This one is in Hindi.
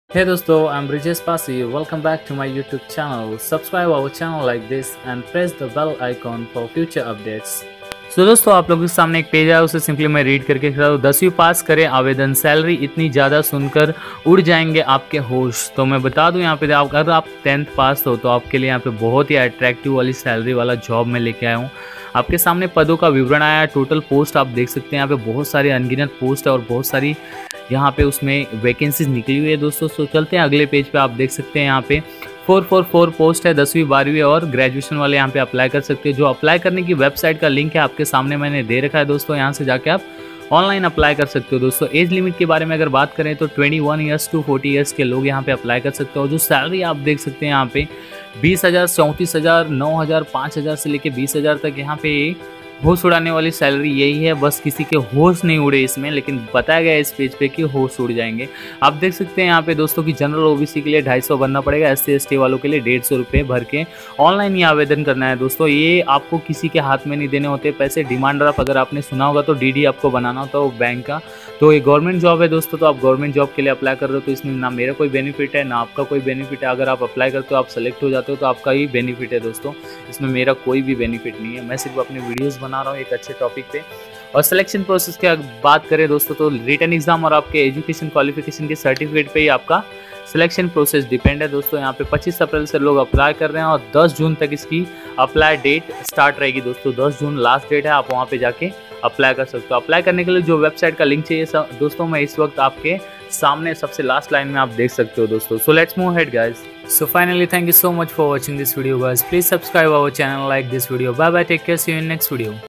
Hey दोस्तों, I'm Brijesh Pasi. Welcome back to my YouTube channel. Subscribe our channel like this and press the bell icon for future updates. दोस्तों आप लोगों के सामने एक पेज है, उसे सिंपली मैं रीड करके खड़ा हूँ। 10वीं पास करें आवेदन, सैलरी इतनी ज़्यादा सुनकर उड़ जाएंगे आपके होश। तो मैं बता दूं यहाँ पे अगर आप 10th पास हो तो आपके लिए यहाँ पे बहुत ही अट्रैक्टिव वाली सैलरी वाला जॉब मैं लेके आया हूँ। आपके सामने पदों का विवरण आया है, टोटल पोस्ट आप देख सकते हैं। यहाँ पे बहुत सारी अनगिनत पोस्ट है और बहुत सारी यहाँ पे उसमें वैकेंसीज निकली हुई है दोस्तों। सो चलते हैं अगले पेज पे। आप देख सकते हैं यहाँ पे 444 पोस्ट है, 10वीं 12वीं और ग्रेजुएशन वाले यहाँ पे अप्लाई कर सकते हैं। जो अप्लाई करने की वेबसाइट का लिंक है आपके सामने मैंने दे रखा है दोस्तों, यहाँ से जाके आप ऑनलाइन अप्लाई कर सकते हो दोस्तों। एज लिमिट के बारे में अगर बात करें तो 21 ईयर्स टू 40 ईयर्स के लोग यहाँ पे अप्लाई कर सकते हो। और जो सैलरी आप देख सकते हैं यहाँ पे 20,000, 34,000, 9,000, 5,000 से लेके 20,000 तक यहाँ पे होश उड़ाने वाली सैलरी यही है। बस किसी के होश नहीं उड़े इसमें, लेकिन बताया गया है इस पेज पे कि होश उड़ जाएंगे। आप देख सकते हैं यहाँ पे दोस्तों कि जनरल ओबीसी के लिए 250 भरना पड़ेगा, SC ST वालों के लिए 150 रुपये भर के ऑनलाइन ही आवेदन करना है दोस्तों। ये आपको किसी के हाथ में नहीं देने होते पैसे। डिमांड ड्राफ्ट अगर आपने सुना होगा तो DD आपको बनाना होता है वो बैंक का। तो ये गवर्नमेंट जॉब है दोस्तों, तो आप गवर्नमेंट जॉब के लिए अप्लाई कर रहे हो तो इसमें ना मेरा कोई बेनिफिट है ना आपका कोई बेनिफिट है। अगर आप अप्लाई करते हो, आप सेलेक्ट हो जाते हो तो आपका ही बेनिफिट है दोस्तों, इसमें मेरा कोई भी बेनिफिट नहीं है। मैं सिर्फ अपने वीडियोज़ बना रहा हूँ एक अच्छे टॉपिक पे। और सिलेक्शन प्रोसेस की बात करें दोस्तों तो रिटन एग्जाम और आपके एजुकेशन क्वालिफिकेशन के सर्टिफिकेट पे ही आपका सिलेक्शन प्रोसेस डिपेंड है दोस्तों। यहाँ पे 25 अप्रैल से लोग अप्लाई कर रहे हैं और 10 जून तक इसकी अप्लाई डेट स्टार्ट रहेगी दोस्तों। 10 जून लास्ट डेट है, आप वहाँ पे जाके अप्लाई कर सकते हो। अप्लाई करने के लिए जो वेबसाइट का लिंक चाहिए दोस्तों, मैं इस वक्त आपके सामने सबसे लास्ट लाइन में आप देख सकते हो दोस्तों। So let's move ahead guys. So finally, thank you so much for watching this video guys. Please subscribe our channel, like this video. Bye bye, take care, see you in next video.